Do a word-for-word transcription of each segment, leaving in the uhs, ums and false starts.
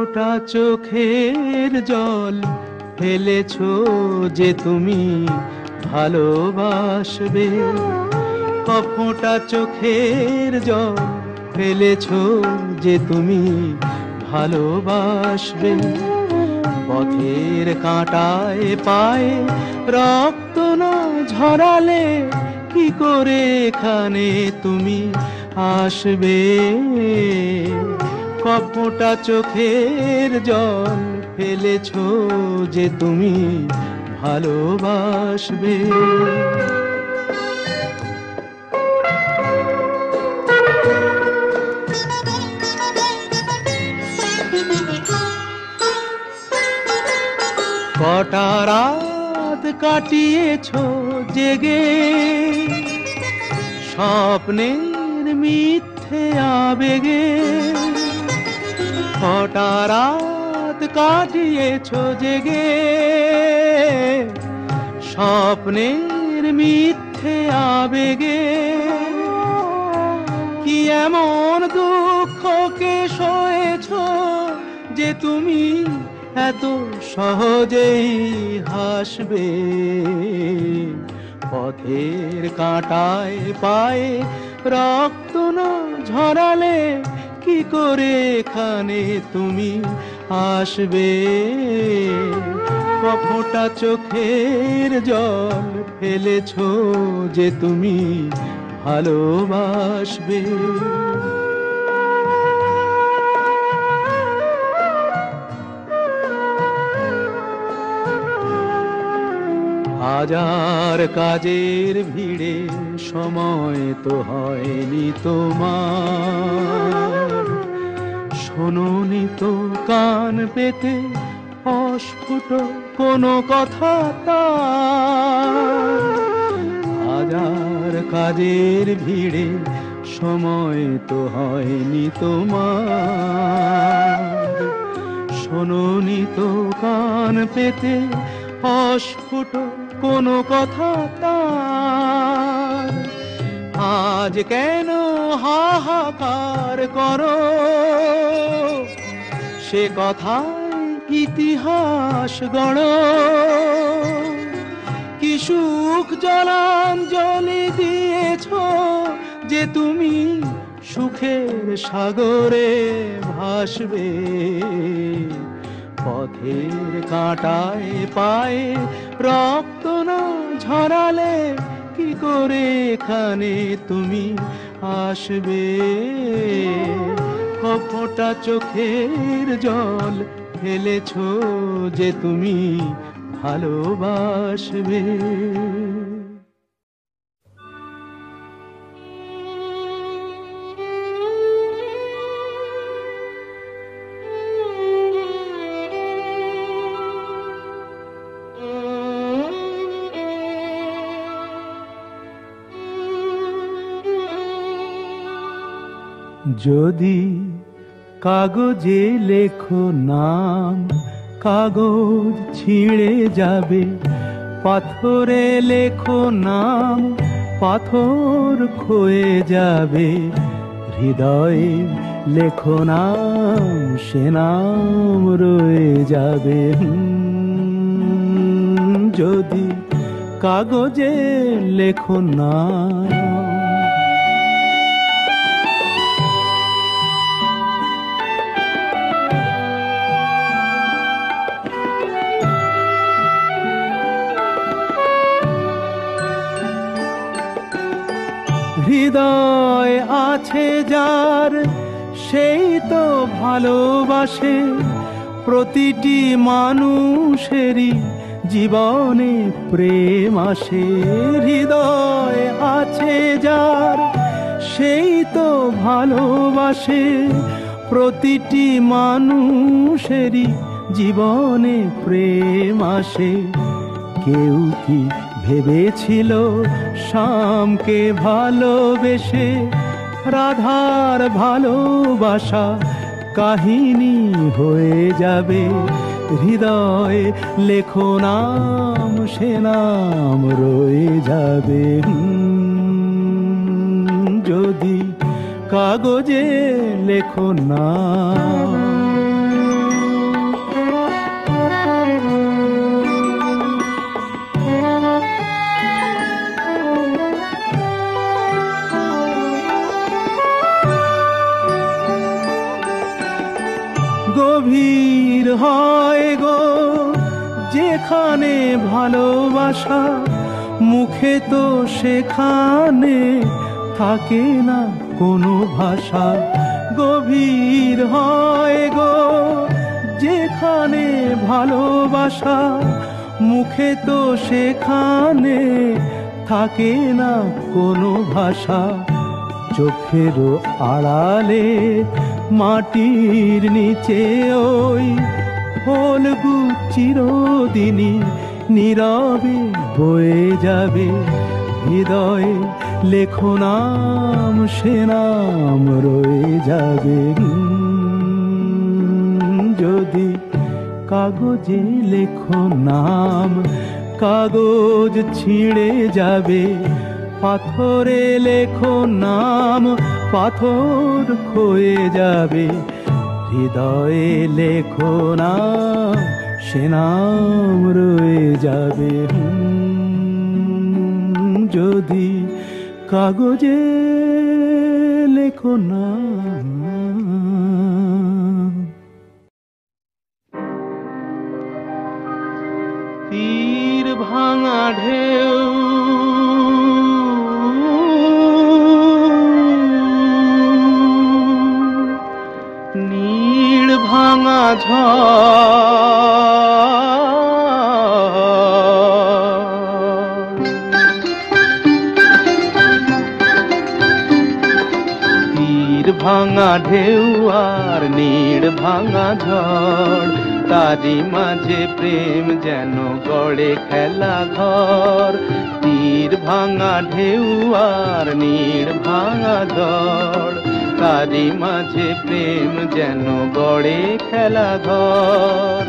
কপোটা চোখের জল ফেলেছো যে তুমি ভালোবাসবে, কপোটা চোখের জল ফেলেছো যে তুমি ভালোবাসবে। পথের কাঁটায় পায়ে রক্ত না ঝরালে কি করে এখানে তুমি আসবে? কপোটা চোখের জল ফেলেছো যে তুমি ভালোবাসবে। কটা রাত কাটিয়েছো জেগে স্বপ্নের মিথ্যে আবেগে, কটা রাত কাটিয়েছো জেগে স্বপ্নের মিথ্যে আবেগে। কি এমন দুঃখকে সয়েছো যে তুমি এত সহজেই হাসবে? পথের কাঁটায় পায়ে রক্ত না ঝরালে কি করে এখানে তুমি আসবে? কপোটা চোখের জল ফেলেছো যে তুমি ভালোবাসবে। হাজার কাজের ভিড়ে সময় তো হয়নি তোমার, শোনোনি তো কান পেতে অস্ফুট কোনো কথা তার। হাজার কাজের ভিড়ে সময় তো হয়নি তোমার, শোনোনি তো কান পেতে অস্ফুট কোনো কথা তার। আজ কেন হাহাকার করো সে কথায় ইতিহাস গড়ো? কি সুখ জলাঞ্জলি দিয়েছো যে তুমি সুখের সাগরে ভাসবে? পথের কাঁটায় পায়ে রক্ত না ঝরালে কি করে এখানে তুমি আসবে? কপোটা চোখের জল ফেলেছো যে তুমি ভালোবাসবে। যদি কাগজে লেখো নাম, কাগজ ছিঁড়ে যাবে। পাথরে লেখো নাম, পাথর ক্ষয়ে যাবে। হৃদয়ে লেখো নাম, সে নাম রয়ে যাবে। যদি কাগজে লেখো নাম। হৃদয় আছে যার সেই তো ভালোবাসে। প্রতিটি মানুষেরই জীবনে প্রেম আসে। হৃদয় আছে যার সেই তো ভালোবাসে। প্রতিটি মানুষেরই জীবনে প্রেম আসে। কেউ কি ভেবেছিল শ্যামকে ভালোবেসে রাধার ভালোবাসা কাহিনী হয়ে যাবে? হৃদয়ে লেখো নাম, সে নাম রয়ে যাবে। যদি কাগজে লেখো নাম। যেখানে ভালোবাসা মুখে তো সেখানে থাকে না কোনো ভাষা। গভীর হয় গো যেখানে ভালোবাসা মুখে তো সেখানে থাকে না কোনো ভাষা। চোখের আড়ালে মাটির নিচে ওই ফলগু চিরদিনই নীরবে বয়ে যাবে। হৃদয়ে লেখো নাম সে নাম রয়ে যাবে। যদি কাগজে লেখো নাম কাগজ ছিঁড়ে যাবে। পাথরে লেখো নাম পাথর ক্ষয়ে যাবে। হৃদয়ে লেখো নাম সে নাম রয়ে যাবে। যদি কাগজে লেখো নাম। তীর ভাঙা ঢেউ নীড় ভাঙা ঝড়। তীর ভাঙা ঢেউ আর নীড় ভাঙা ঝড় তারি মাঝে প্রেম যেন গড়ে খেলা ঘর। তীর ভাঙা ঢেউ আর নীড় ভাঙা ঝড় তারি মাঝে প্রেম যেন গড়ে খেলা ঘর।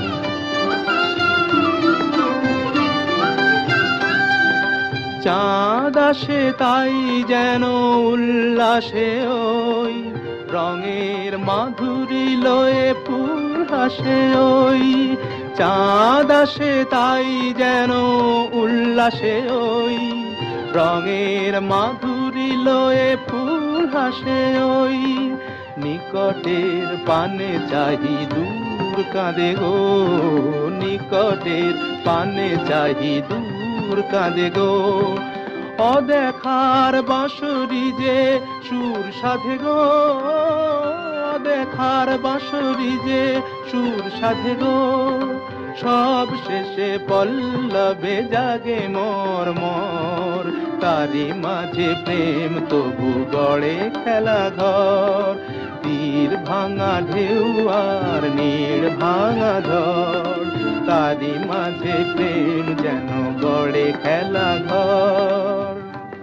চাঁদ আসে তাই যেন উল্লাসে ওই রঙের মাধুরী লয়ে ফুল হাসে ওই। চাঁদ আসে তাই যেন উল্লাসে ওই রঙের মাধুরী লয়ে ফুল হাসে ওই। নিকটের পানে চাহি দূর কাঁদে গো নিকটের পানে চাহি দূর কাঁদে গো। অদেখার বাঁশরি যে সুর সাধে গো অদেখার বাঁশরি যে সুর সাধে গো। সব শেষে পল্লবে জাগে মোর মোর তারি মাঝে প্রেম তবু গড়ে খেলা ঘর। তীর ভাঙা ঢেউ আর নীড় ভাঙা ঝড় তারি মাঝে প্রেম যেন গড়ে খেলা ঘর।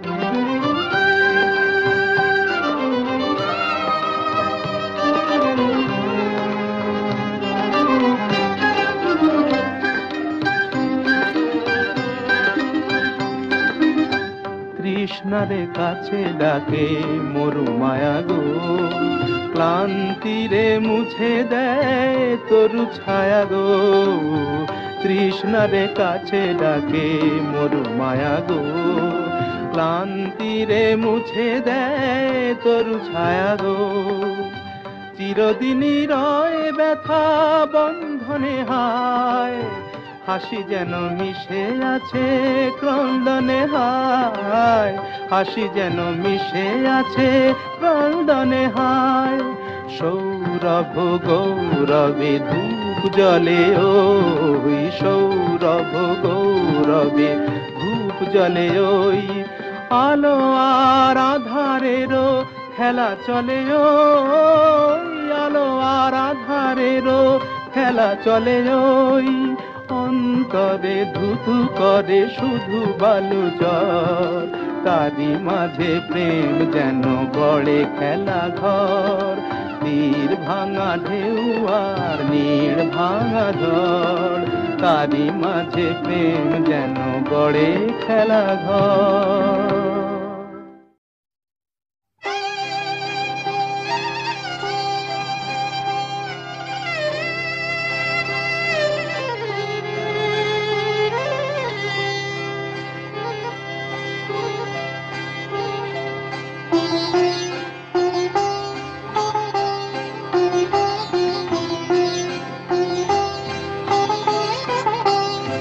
কৃষ্ণারে কাছে ডাকে মরু মায়া গো ক্লান্তিরে মুছে দেয় তরু ছায়া গো। কৃষ্ণারে কাছে ডাকে মরু মায়া গো ক্লান্তিরে মুছে দেয় তরু ছায়া গো। চিরদিনই রয় ব্যথা বন্ধনে হায় হাসি যেন মিশে আছে ক্রন্দনে হায় হাসি যেন মিশে আছে ক্রন্দনে হায়। সৌরভ গৌরবে ধূপ জলে ওই সৌরভ গৌরবে ধূপ জলে ওই। আলো আর আধারেরও খেলা চলে ওই আলো আর আধারেরও খেলা চলে ওই। অন্তরে ধুধু করে শুধু বালু জল তারি মাঝে প্রেম যেন গড়ে খেলা ঘর। তীর ভাঙা ঢেউ আর নীড় ভাঙা ঝড় তারি মাঝে প্রেম যেন গড়ে খেলা ঘর।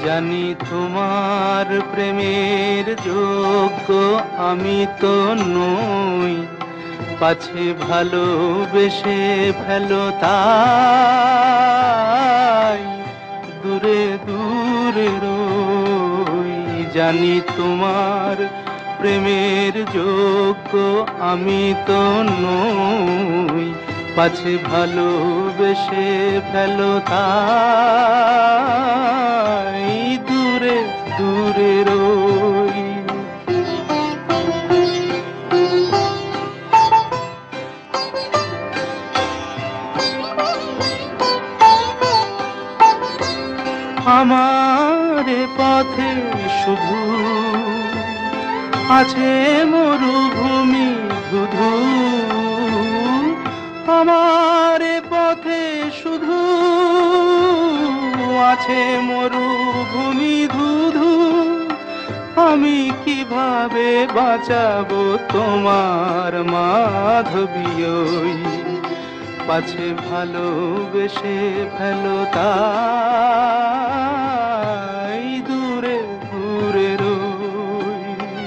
জানি তোমার প্রেমের যোগ্য আমি তো নই, পাছে ভালোবেসে ফেলো তাই দূরে দূরে রই। জানি তোমার প্রেমের যোগ্য আমি তো নই, পাছে ভালোবেসে ফেলো তাই দূরে দূরে রই। আমার পথে শুধু আছে মরুভূমি ধুধু, আমার পথে শুধু আছে মরুভূমি ধুধু। আমি কিভাবে বাঁচাবো তোমার মাধবী ওই, পাছে ভালোবেসে ফেলো তাই দূরে দূরে রই।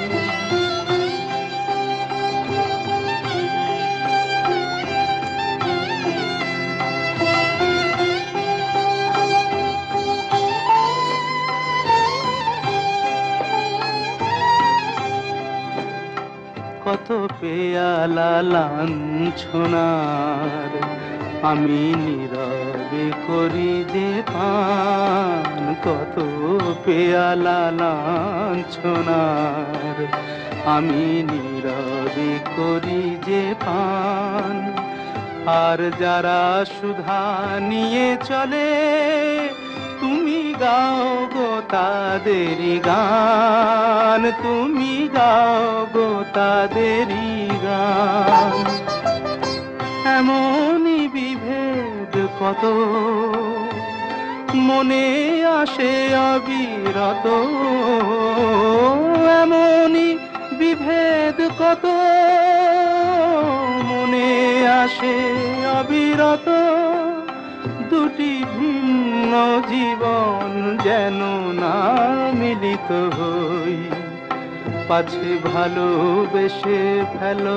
কত পেয়ালা লাঞ্ছনার আমি নীরবে করি যে পান, কত পেয়ালা লাঞ্ছনার আমি নীরবে করি যে পান। আর যারা সুধা নিয়ে চলে তুমি গাও গো তাদেরই গান, তুমি গাও গো তাদেরই গান। এমনই বিভেদ কত মনে আসে অবিরত, এমনই বিভেদ কত মনে আসে অবিরত। দুটি ভিন্ন জীবন যেন না মিলিত হই, পাছে ভালোবেসে ফেলো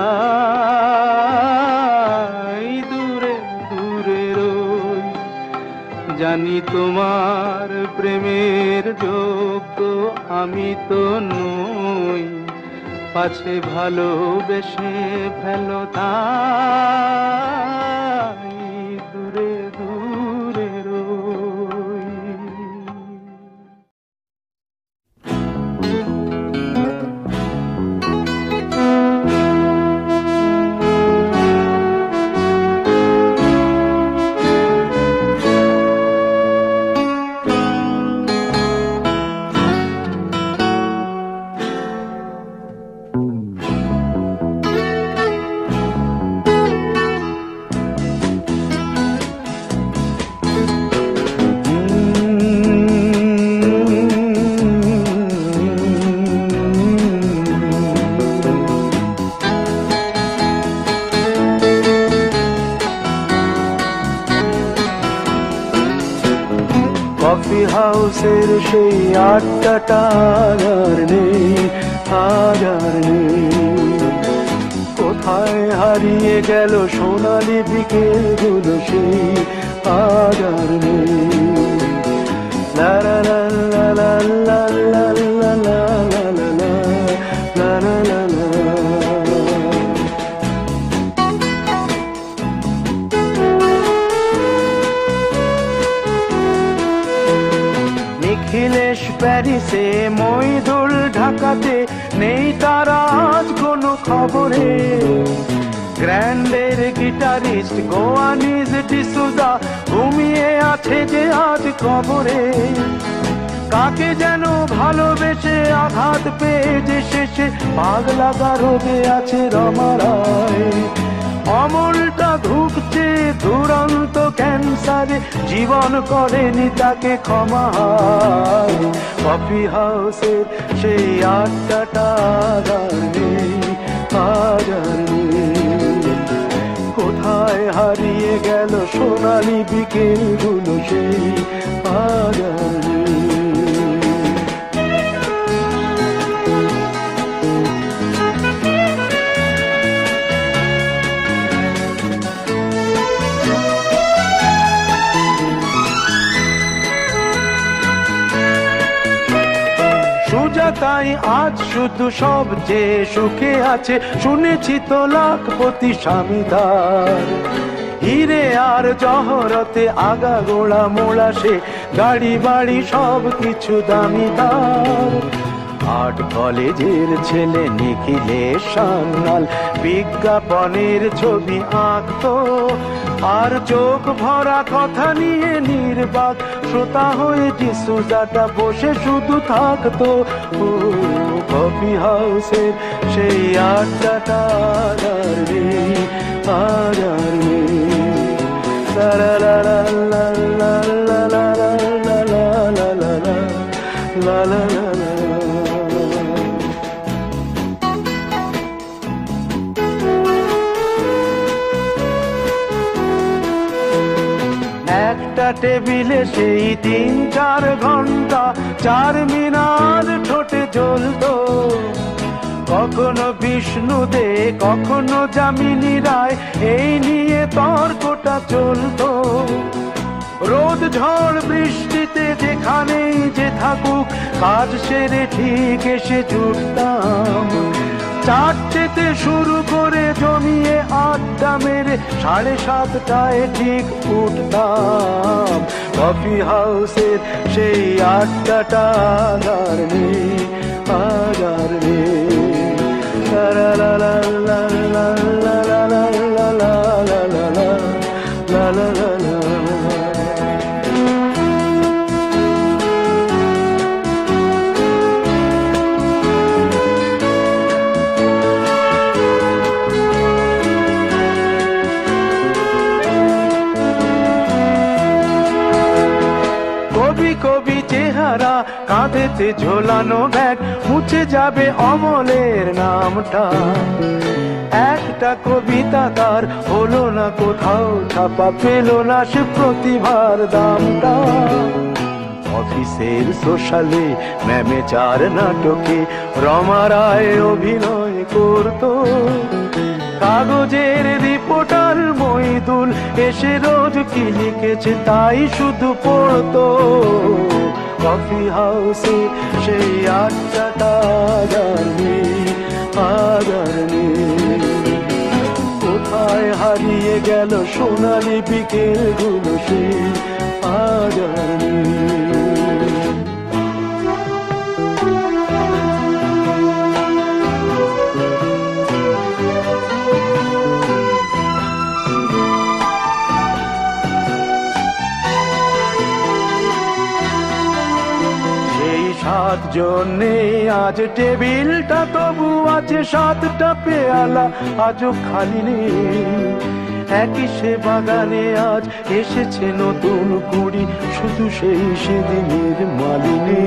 তাই দূরে দূরে রই। জানি তোমার প্রেমের যোগ্য আমি তো নই, পাছে ভালোবেসে ফেলো তাই দূরে দূরে রই। কফি হাউসের সেই আড্ডাটা আর নেই, আজ আর নেই। কোথায় হারিয়ে গেল সোনালি বিকেলগুলো সেই আজ আর নেই। লা লা লা লা লা লা লা লা লা লা লা লা লা লা লা। নিখিলেশ প্যারিসে, মইদুল ঢাকাতে, নেই তারা আজ কোনো খবরে। গ্র্যান্ডের গিটারিস্ট গোয়ানিজ ডিসুজা ঘুমিয়ে আছে যে আজ কবরে। কাকে যেন ভালোবেসে আঘাত পেয়ে যে শেষে পাগলা গারদে আছে রমা রায়। অমলটা ধুকছে দুরন্ত ক্যান্সারে, জীবন করেনি তাকে ক্ষমা। কফি হাউসের সেই আড্ডাটা আর নেই, আজ আর নেই। কোথায় হারিয়ে গেল সোনালি বিকেলগুলো সেই আজ আর নেই। মনটা তাই আজ শুধু সবচেয়ে সুখে আছে, শুনেছি তো লাখপতি স্বামীদার। হিরে আর জহরতে আগা গোড়া মোড়া সে, গাড়ি বাড়ি সব কিছু দামিদার। আর্ট কলেজের ছেলে নিখিলেশ সান্যাল বিজ্ঞাপনের ছবি আঁকতো, আর চোখ ভরা কথা নিয়ে নির্বাক শ্রোতা হয়ে ডিসুজাটা বসে শুধু থাকতো। ও কফি হাউসের সেই আড্ডাটা আর নেই, আর আর নেই। লা লা লা লা লা লা লা লা লা লা লা লা লা লা লা। একটা টেবিলে সেই তিন চার ঘন্টা চার মিনার ঠোঁটে জ্বলতো, কখনো বিষ্ণু দে কখনো যামিনী রায়, এই নিয়ে তর্কটা চলতো। রোদ ঝড় বৃষ্টিতে যেখানেই যে থাকুক, কাজ সেরে ঠিক এসে জুটতাম। চারটেতে শুরু করে জমিয়ে আড্ডা মেরে সাড়ে সাতটায় ঠিক উঠতাম। কফি হাউসের সেই আড্ডাটা আর নেই, আর নেই। লা লা লা লা লা লা লা লা লা লা লা লা লা লা। কবি চেহারা কাঁধেতে ঝোলানো ব্যাগ, মুছে যাবে অমলের নামটা। একটা কবিতা তার হলো না কোথাও ছাপা, পেল না সে প্রতিভার দামটা। অফিসের সোশ্যালে ম্যামে চার নাটকে রমা রায় অভিনয় করতো, কাগজের রিপোর্টার মইদুল এসে রোজ কি লিখেছে তাই শুধু পড়তো। কফি হাউসে সেই আড্ডাটা আর নেই, আর নেই। কোথায় হারিয়ে গেল সোনালি বিকেলগুলো সেই, আর নেই। সাতজন নেই আজ টেবিলটা, তবু আছে সাতটা পেয়ালা আজও খালি নেই। একই সে বাগানে আজ এসেছে নতুন কুড়ি, শুধু সেই সেদিনের মালিনী।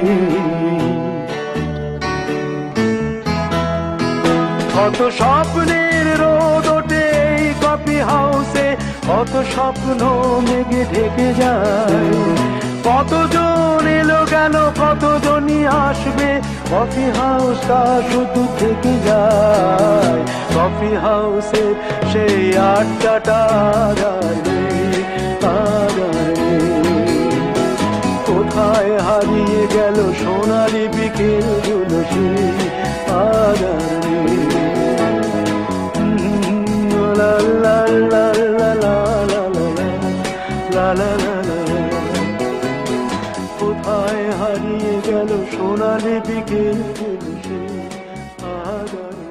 কত স্বপ্নের রোদ ওঠে এই কফি হাউসে, কত স্বপ্ন মেঘে ঢেকে যায়। কতজন এলো গেল কতজনই আসবে, কফি হাউসটা শুধু থেকে যায়। কফি হাউসে সেই আড্ডাটা আর নেই, আর নেই। কোথায় হারিয়ে গেল সোনালি বিকেলগুলো সেই, আর নেই। লা লা লা লা লা লা লা লা লা। কোথায় হারিয়ে গেল সোনালি বিকেলগুলো সেই, আর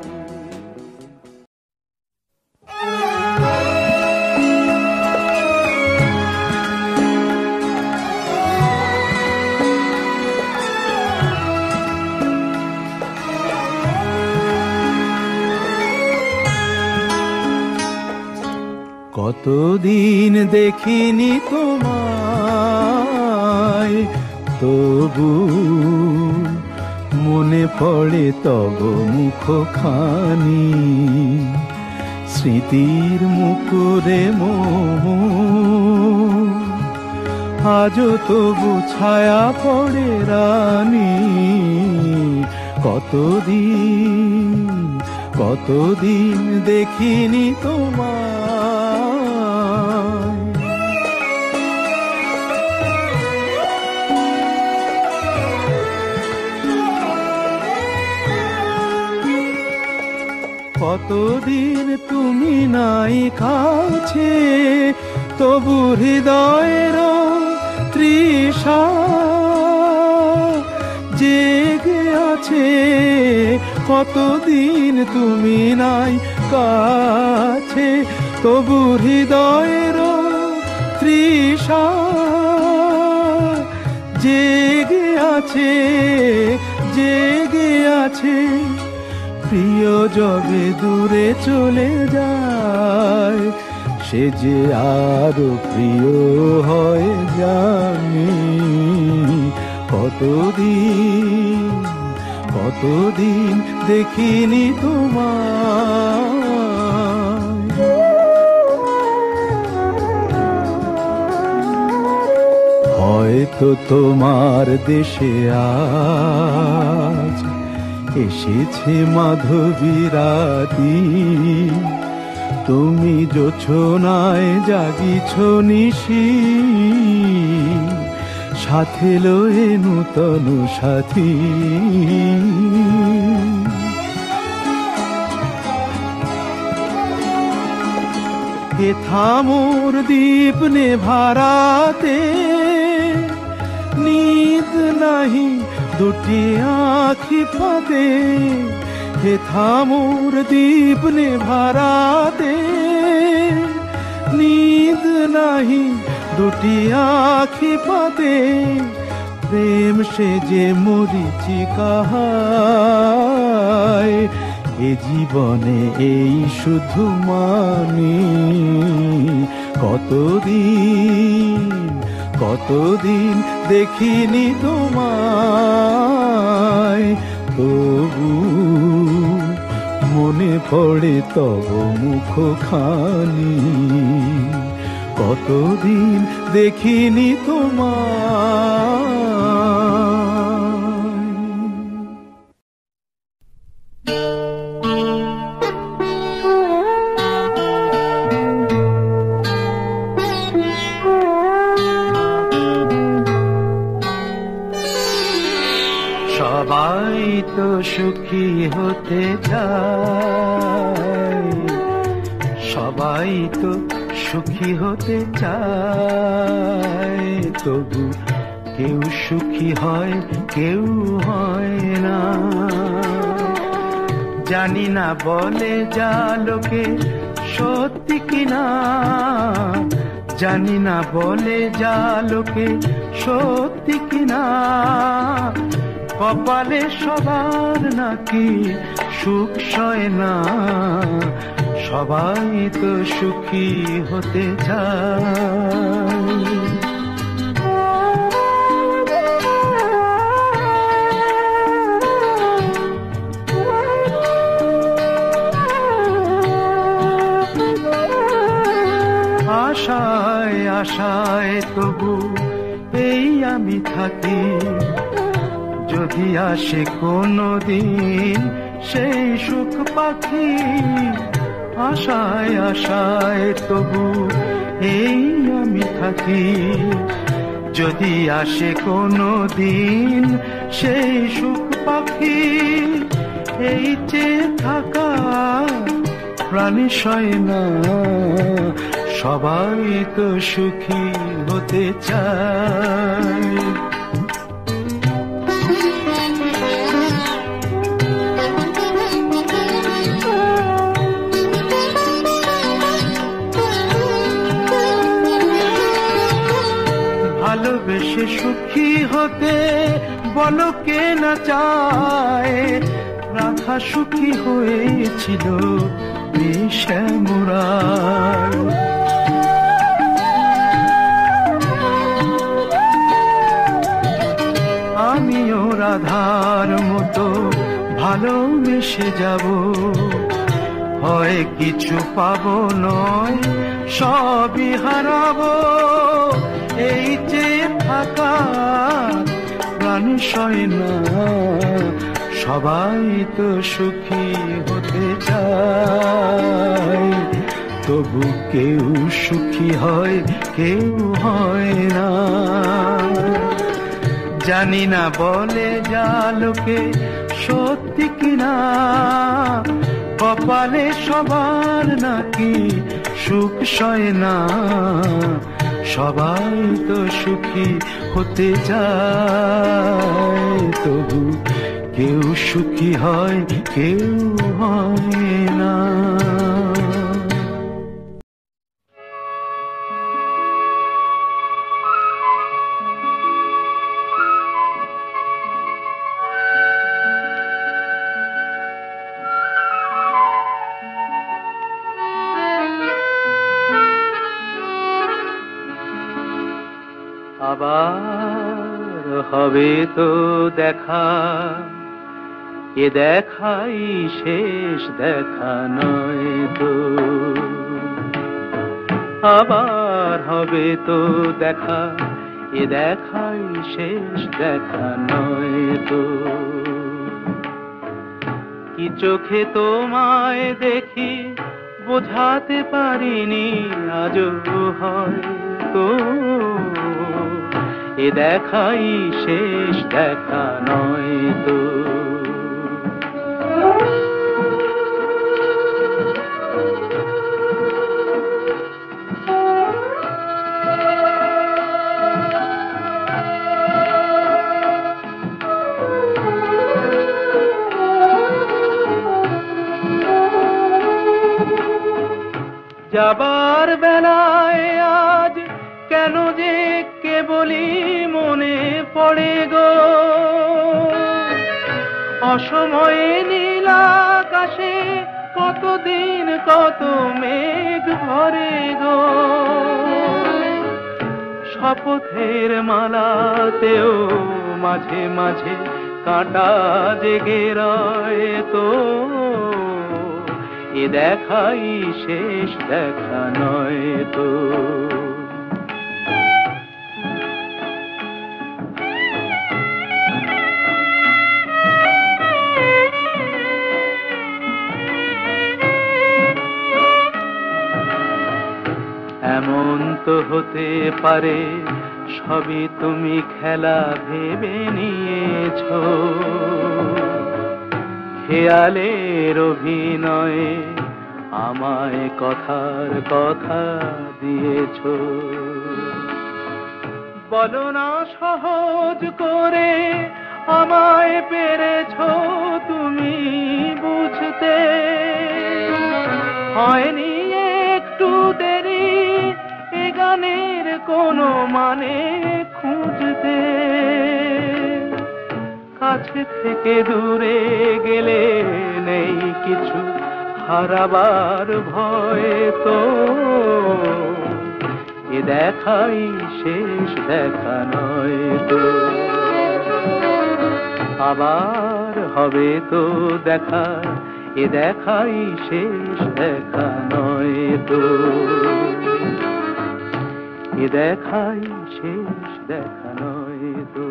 কতদিন দেখিনি তোমায়, তবু মনে পড়ে তব মুখখানি। স্মৃতির মুকুরে মোর আজও তবু ছায়া পড়ে রানী। কতদিন কতদিন দেখিনি তোমায়। কতদিন তুমি নাই কাছে, তবু হৃদয়ের তৃষা জেগে আছে। কতদিন তুমি নাই কাছে, তবু হৃদয়ের তৃষা জেগে আছে, জেগে আছে। প্রিয় যবে দূরে চলে যায়, সে যে আরো প্রিয় হয় জানি। কতদিন কতদিন দেখিনি তোমায়। হয়তো তোমার দেশে আজ এসেছে মাধবী রাতি, তুমি জোছনায় জাগিছ নিশি, সাথে লয়ে নূতন সাথী। হে থামোর দীপ নেভারাতে, নিদ নাহি দুটি আঁখি ফাঁদে। হে থামোর দীপ নেভারাতে, নিদ নাহি দুটি আঁখি পাতে। প্রেম সে যে মরিচিকা হায়, এ জীবনে এই শুধু মানি। কতদিন কতদিন দেখিনি তোমায়, তবু মনে পড়ে তব মুখখানি। কতদিন দেখিনি তোমায়। সবাই তো সুখী হতে চায়, সবাই তো সুখী হতে চায়, তবু কেউ সুখী হয় কেউ হয় না। জানি না বলে যা লোকে সত্যি কিনা, জানি না বলে যা লোকে সত্যি কিনা। কপালে সবার নাকি সুখ সয় না, সবাই তো সুখী হতে চায়। আশায় আশায় তবু এই আমি থাকি, যদি আসে কোনো দিন সেই সুখ পাখি। আশায় আশায় তবু এই আমি থাকি, যদি আসে কোনো দিন সেই সুখ পাখি। এই যে থাকা প্রাণী সয় না, সবাই তো সুখী হতে চায়। ভালোবেসে সুখী হতে বলো কে না চায়, রাধা সুখী হয়েছিল শ্যামরায়। আমিও রাধার মতো ভালোবেসে যাব, হয় কিছু পাবো নয় সবই হারাবো। এই যে থাকা প্রাণ সয় না, সবাই তো সুখী হতে চায়, তবু কেউ সুখী হয় কেউ হয় না। জানি না বলে যা লোকে সত্যি কিনা, কপালে সবার নাকি সুখ সয় না, সবাই তো সুখী হতে চায়, তবু কেউ সুখী হয় কেউ হয় না। আবার হবে তো দেখা, এ দেখাই শেষ দেখা নয় তো। আবার হবে তো দেখা, এ দেখাই শেষ দেখা নয় তো। কি চোখে তোমায় দেখি বোঝাতে পারিনি আজও হয়তো, এ দেখাই শেষ দেখা নয় তো। যাবার বেলায় আজ কেন যে কেবলই মনে পড়ে গো, অসময়ে নীল আকাশে কতদিন কত মেঘ ভরে গো। শপথের মালাতেও মাঝে মাঝে কাঁটা জেগে রয় তো, এ দেখাই শেষ দেখা নয় তো। এমন তো হতে পারে সবই তুমি খেলা ভেবে নিয়েছো, খেয়ালের অভিনয়ে আমায় কথার কথা দিয়েছো। বলো না সহজ করে আমায় পেরেছো তুমি বুঝতে, হয়নি একটু দেরি এ গানের কোনো মানে খুঁজতে। কাছে থেকে দূরে গেলে নেই কিছু হারাবার ভয় তো, এ দেখাই শেষ দেখা নয় তো। আবার হবে তো দেখা, এ দেখাই শেষ দেখা নয় তো। এ দেখাই শেষ দেখা নয় তো।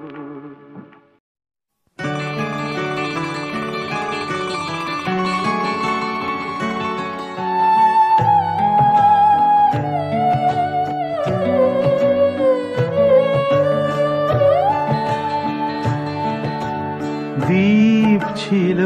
দ্বীপ ছিল,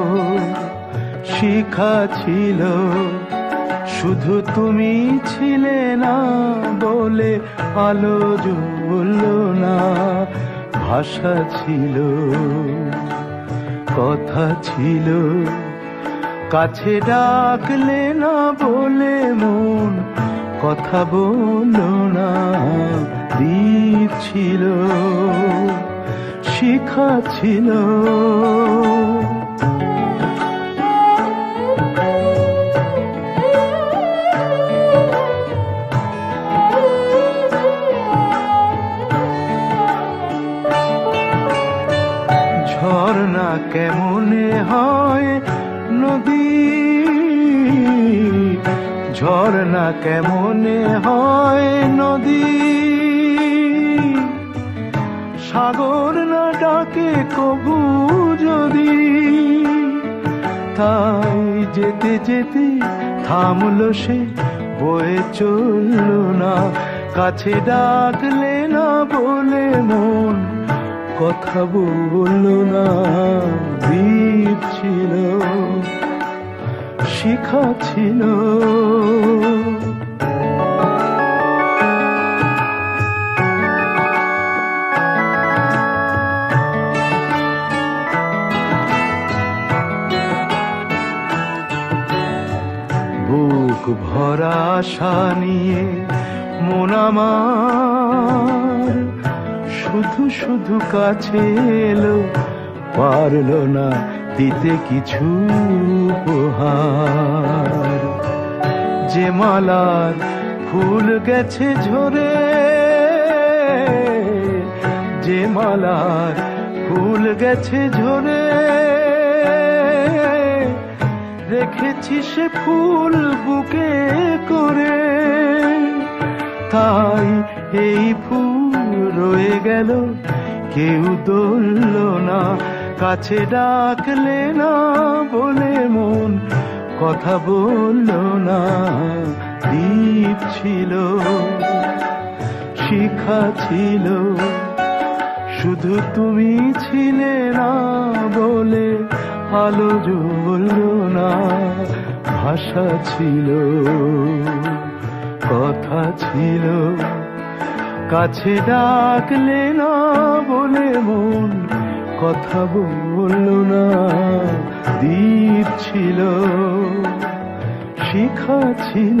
শিখা ছিল, শুধু তুমি ছিলে না বলে আলো জ্বলল না। ভাষা ছিল, কথা ছিল, কাছে ডাকলে না বলে মন কথা বলল না। দ্বীপ ছিল, শিখা ছিল, ঝর্ণা কেমনে হয় নদী, ঝর্ণা কেমনে হয় নদী, সাগর না ডাকে কবু যদি। তাই যেতে যেতে থামলো সে, বয়ে চলল না। কাছে ডাকলে না বলে মন কথা বলল না। দ্বীপ ছিল, শিখা ছিল। বুক ভরা আশা নিয়ে মন আমার শুধু শুধু কাছে এলো, পারলো না দিতে কিছু উপহার। যে মালার ফুল গেছে ঝরে, যে মালার ফুল গেছে ঝরে, রেখেছি সে ফুল বুকে করে। তাই এই ফুল রয়ে গেল, কেউ ধরল না, কাছে ডাকলে না বলে মন কথা বলল না। দ্বীপ ছিল, শিখা ছিল, শুধু তুমি ছিলে না বলে আলো জ্বলল না। ভাষা ছিল, কথা ছিল, কাছে ডাকলে না বলে মন কথা বলল না। দ্বীপ ছিল, শিখা ছিল।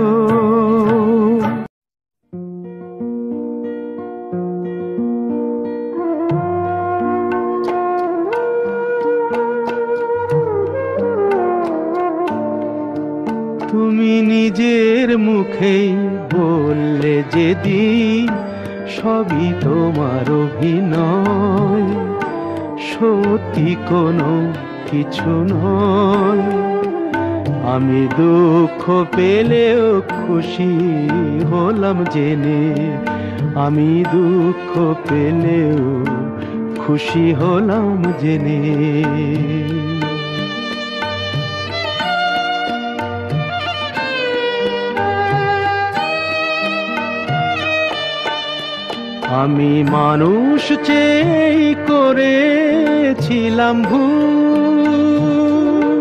তুমি নিজের মুখেই বললে যেদিন সবই তোমার অভিনয়, সত্যি কোনো কিছু নয়। আমি দুঃখ পেলেও খুশি হলাম জেনে, আমি দুঃখ পেলেও খুশি হলাম জেনে। আমি মানুষ চেয়ে করেছিলাম ভুল,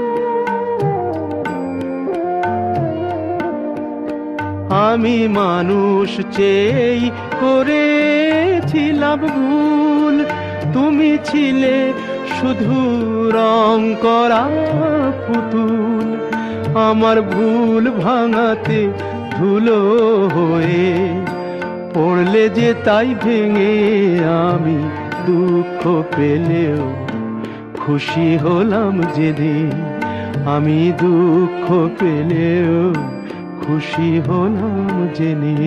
আমি মানুষ চেয়ে করেছিলাম ভুল। তুমি ছিলে শুধু রং করা পুতুল, আমার ভুল ভাঙাতে ধুলো হয়ে পড়লে যে তাই ভেঙে। আমি দুঃখ পেলেও খুশি হলাম যেদিন, আমি দুঃখ পেলেও খুশি হলাম জেনে।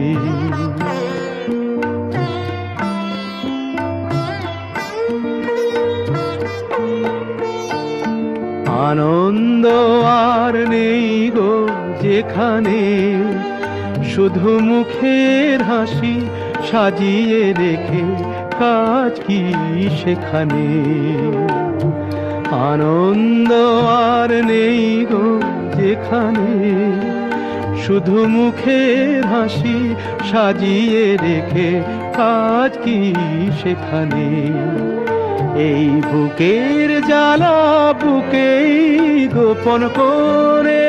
আনন্দ আর নেই গো যেখানে, শুধু মুখের হাসি সাজিয়ে রেখে কাজ কি সেখানে। আনন্দ আর নেই গো যেখানে, শুধু মুখের হাসি সাজিয়ে রেখে কাজ কি সেখানে। এই বুকের জ্বালা বুকেই গোপন করে,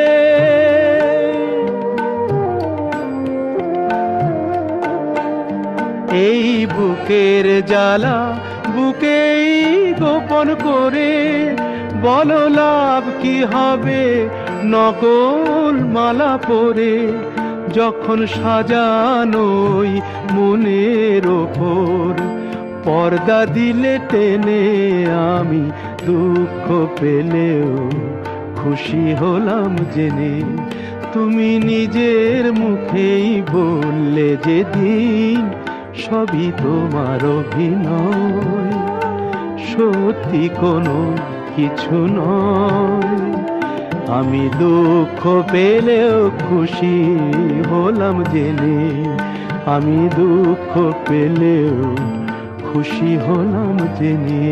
এই বুকের জ্বালা বুকেই গোপন করে। বলো লাভ কি হবে নকল মালা পরে, যখন সাজানোই মনের ওপর পর্দা দিলে টেনে। আমি দুঃখ পেলেও খুশি হলাম জেনে, তুমি নিজের মুখেই বললে যেদিন সবই তোমার অভিনয়, সত্যি কোনো কিছু নয়। আমি দুঃখ পেলেও খুশি হলাম জেনে, আমি দুঃখ পেলেও খুশি হলাম জেনে।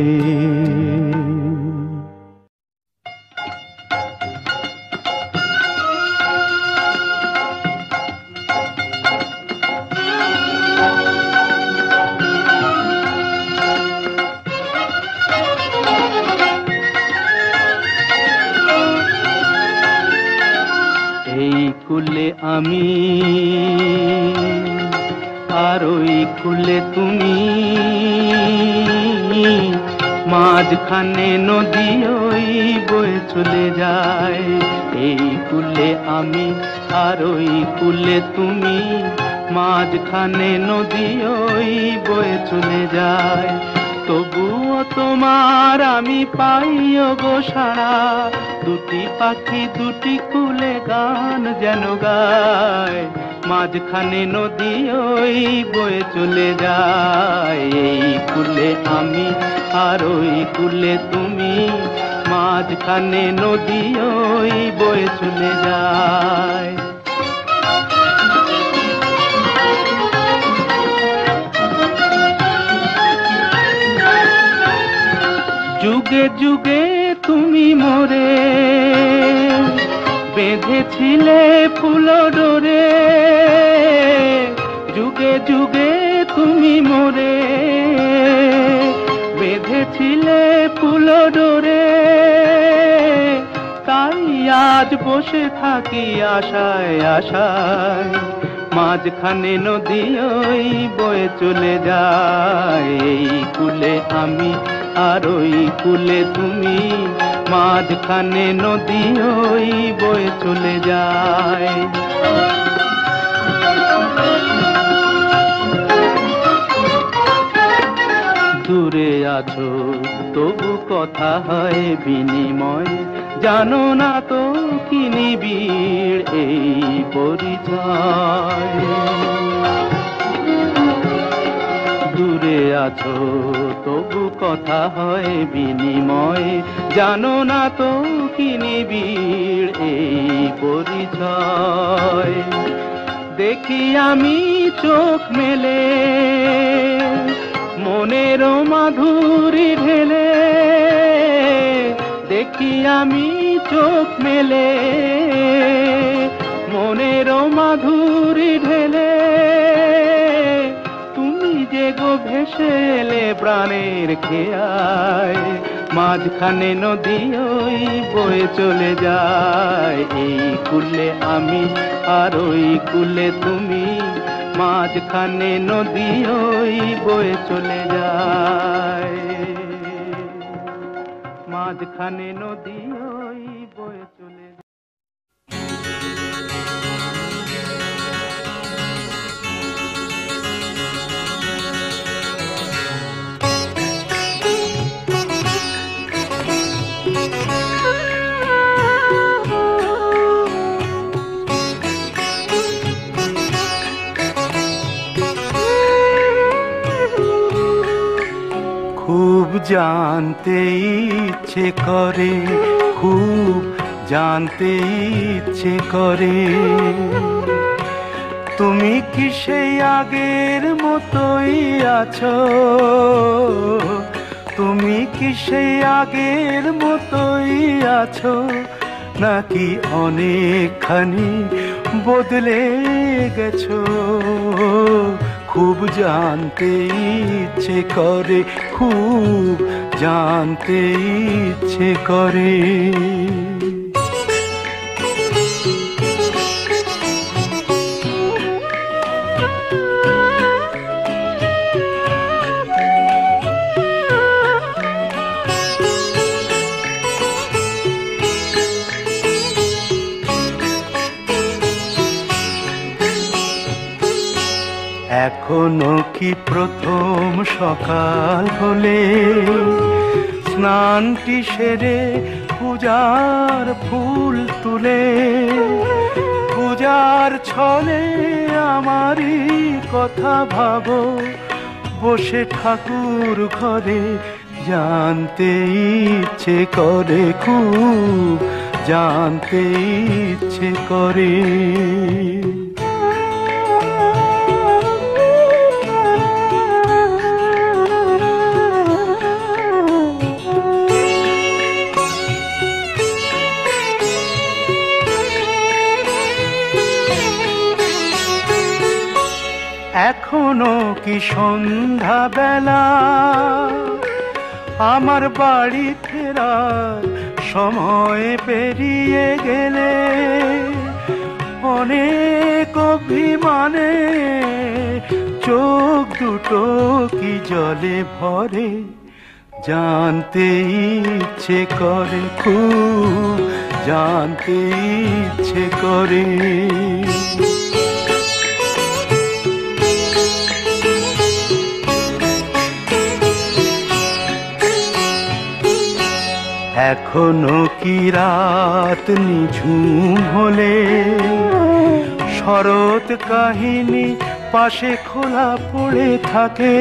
আমি আর ওই কূলে তুমি, মাঝখানে নদী ওই বয়ে চলে যায়। এই কূলে আমি আর ওই কূলে তুমি, মাঝখানে নদী ওই বয়ে চলে যায়। তবুও তোমার আমি পাইও গো সাড়া, দুটি পাখি দুটি কূলে গান যেন গায়। মাঝখানে নদী ওই বয়ে চলে যায়। এই কূলে আমি আর ওই কূলে তুমি, মাঝখানে নদী ওই বয়ে চলে যায়। যুগে যুগে তুমি মোরে বেঁধেছিলে ফুল ডোরে, যুগে যুগে তুমি মোরে বেঁধেছিলে ফুল ডোরে। তাই আজ বসে থাকি আশায় আশায়, মাঝখানে নদী ওই বয়ে চলে যায়। এই কূলে আমি আর ওই কূলে তুমি, মাঝখানে নদী ওই বয়ে চলে যায়। দূরে আছো তবু কথা হয় বিনিময়, জানো না তো কি নিবিড় এই পরিচয়। দূরে আছো তবু কথা হয় বিনিময়, জানো না তো কি নিবিড় এই পরিচয়। দেখি আমি চোখ মেলে মনের মাধুরী ঢেলে, দেখি আমি চোখ মেলে মনের মাধুরী ঢেলে। তুমি যে গো ভেসে এলে প্রাণের খেয়ায়, মাঝখানে নদী ওই বয়ে চলে যায়। এই কূলে আমি আর ওই কূলে তুমি, মাঝখানে নদী ওই বয়ে চলে যায়। মাঝখানে নদী ওই বয়ে চলে যায়। খুব জানতে ইচ্ছে করে, খুব জানতে ইচ্ছে করে, তুমি কি সেই আগের মতোই আছো? তুমি কি সেই আগের মতোই আছো, নাকি অনেকখানি বদলে গেছো? খুব জানতে ইচ্ছে করে, খুব জানতে ইচ্ছে করে। এখনো কি প্রথম সকাল হলে স্নানটি সেরে পূজার ফুল তুলে, পূজার ছলে আমারই কথা ভাবো বসে ঠাকুর ঘরে? জানতে ইচ্ছে করে, খুব জানতে ইচ্ছে করে। এখনো কি সন্ধ্যা বেলা, আমার বাড়ি ফেরার সময় পেরিয়ে গেলে অনেক অভিমানে চোখ দুটো কি জলে ভরে, জানতে ইচ্ছে করে খুব, জানতে ইচ্ছে করে। এখনো কি রাত নিঝুম হলে শরৎ কাহিনী পাশে খোলা পড়ে থাকে,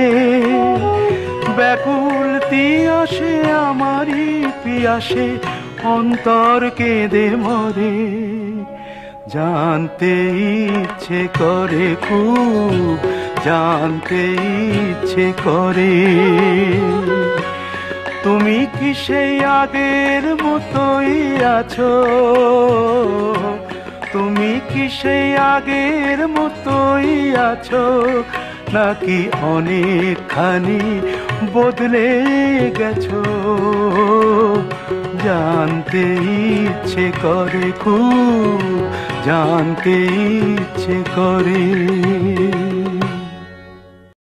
ব্যাকুল তিয়াসে আমারই পিয়াসে অন্তর কেঁদে মরে, জানতে ইচ্ছে করে খুব, জানতে ইচ্ছে করে। তুমি কি সেই আগের মতোই আছো, তুমি কি সেই আগের মতোই আছো, নাকি অনেকখানি বদলে গেছো, জানতে ইচ্ছে করে খুব, জানতে ইচ্ছে করে।